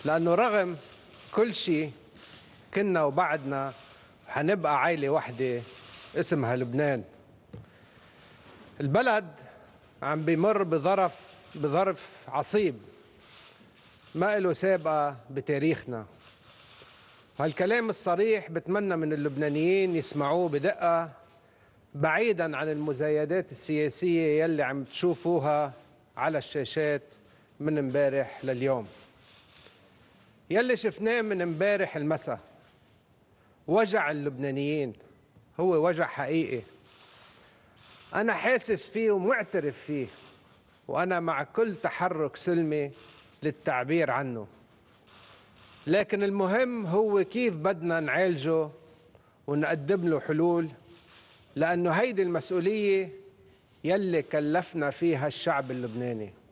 لأنه رغم كل شيء كنا وبعدنا حنبقى عائلة واحدة اسمها لبنان. البلد عم بيمر بظرف عصيب ما له سابقة بتاريخنا. هالكلام الصريح بتمنى من اللبنانيين يسمعوه بدقة، بعيدا عن المزايدات السياسية يلي عم تشوفوها على الشاشات من امبارح لليوم. يلي شفناه من امبارح المساء وجع اللبنانيين، هو وجع حقيقي أنا حاسس فيه ومعترف فيه، وأنا مع كل تحرك سلمي للتعبير عنه. لكن المهم هو كيف بدنا نعالجه ونقدم له حلول، لأنه هيدي المسؤولية يلي كلفنا فيها الشعب اللبناني.